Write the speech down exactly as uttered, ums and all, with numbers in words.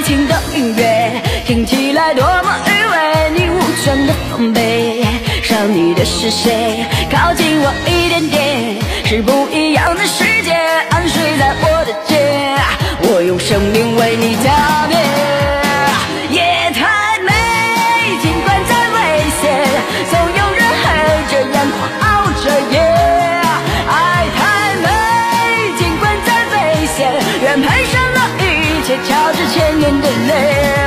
情的音乐，听起来多么愉悦。你无权的防备，少女的是谁？靠近我一点点，是不一样的世界，安睡在我的肩，我用生命为你加冕。夜太美，尽管再危险，总有人还这样狂傲着夜。爱太美，尽管再危险，愿赔上了一切，交织千年的泪。